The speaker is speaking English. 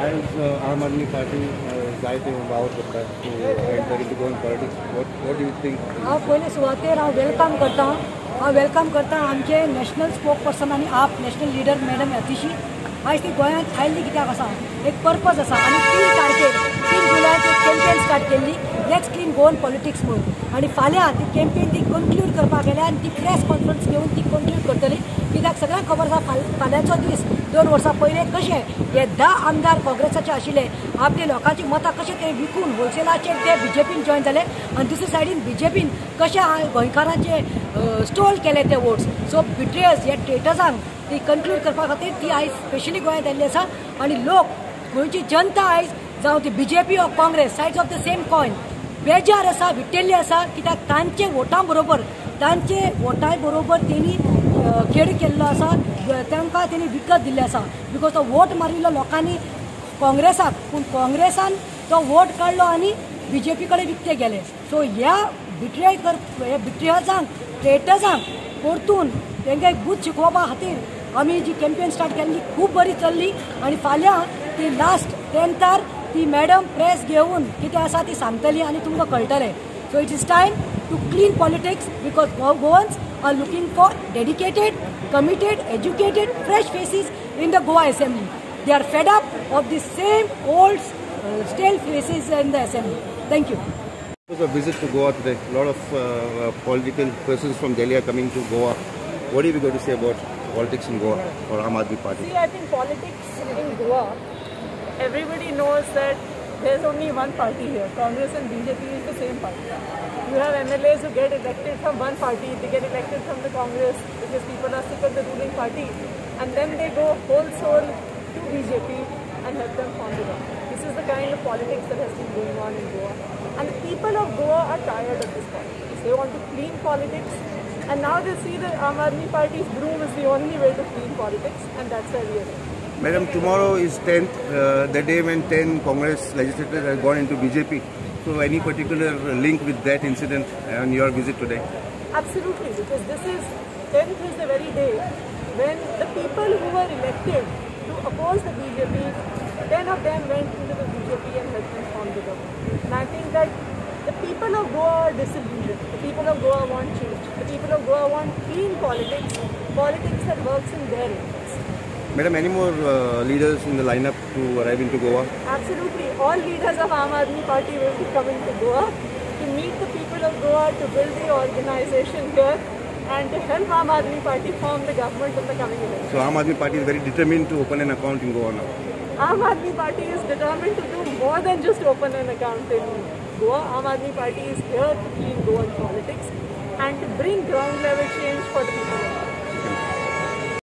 as Aam Aadmi Party जायते वावर करता है to enter into Goan politics. What do you think? हांव पयले सुवातेर हांव वेलकम करता आमचे नॅशनल स्पोक पर्सन आनी आप नॅशनल लिडर मॅडम अतिशी आयज ती गोंयांत आयिल्ली कित्याक आसा एक पर्पज आसा आनी 3 तारखेर 3 जुलयाक एक कॅम्पेन स्टार्ट केल्ली लेट्स क्लीन गोवन पॉलिटिक्स म्हणून आनी फाल्यां ती कॅम्पेन ती कन्क्लूड करपाक गेल्या आनी ती प्रेस कॉन्फरन्स घेवन ती कन्क्लूड करतली कित्याक सगळ्यांक खबर आसा फाल्यांचो दीस 2 वर्सां पयले कशे हे 10 आमदार काँग्रेसाचे आशिल्ले आपली लोकांची मतां कशे ते विकून होलसेलाचेर ते बीजेपीन जॉयन जाले आनी दुसरे सायडीन बीजेपीन कशे गोंयकारांचे स्टोल केले ते वोट्स सो बिट्रेयर्स हे ट्रेटर्सांक ती कन्क्लूड करपा खातीर ती आयज स्पेशली गोंयांत आयिल्ली आसा आनी लोक गोंयची जनता आयज जावं ती BJP or Congress sides of the same coin बेजार आसा विट्टेल्ली आसा कित्याक तांचे वोटां बरोबर तेणी खेळ केल्लो आसा तांकां तेणी विकत दिल्ले आसा बिकॉज तो वोट मारिल्लो लोकांनी काँग्रेसाक पूण काँग्रेसान तो वोट काडलो आनी बीजेपी कडेन विकते गेले सो ह्या बिट्रेयर्सांक ट्रेटर्सांक परतून तांकां एक बूथ शिकोवपा खातीर आमी जी कॅम्पेन स्टार्ट केल्ली खूब बरी चल्ली आनी फाल्यां ती लास्ट 10थार ती मॅडम प्रेस घेवन कितें आसा ती सांगतली आनी तुमकां कळटलें so it is time to clean politics because Goans are looking for dedicated committed educated fresh faces in the Goa Assembly. They are fed up of the same old stale faces in the Assembly. Thank you. It was a visit to Goa today. A lot of political persons from Delhi are coming to Goa. What are you going to say about politics in Goa or Aam Aadmi Party? See, I think politics in Goa, everybody knows that there's only one party here. Congress and BJP is the same party. You have MLAs who get elected from one party, they get elected from the Congress because people are sick of the ruling party, and then they go whole soul to BJP and help them form the government. This is the kind of politics that has been going on in Goa. And the people of Goa are tired of this politics. They want to clean politics, and now they see that Aam Aadmi Party's broom is the only way to clean politics, and that's where we are. Madam, tomorrow is 10th, the day when 10 Congress legislators have gone into BJP. So any particular link with that incident on your visit today? Absolutely, because this is 10th is the very day when the people who were elected to oppose the BJP, 10 of them went into the BJP and helped them form the government. And I think that the people of Goa are disillusioned. The people of Goa want change. The people of Goa want clean politics, politics that works in their interest. Madam, any more leaders in the lineup to arrive into Goa? Absolutely. All leaders of Aam Aadmi Party will be coming to Goa to meet the people of Goa, to build the organization here and to help Aam Aadmi Party form the government in the coming election. So Aam Aadmi Party is very determined to open an account in Goa now? Aam Aadmi Party is determined to do more than just open an account in Goa. Aam Aadmi Party is here to clean Goan politics and to bring ground level change for the people of Goa.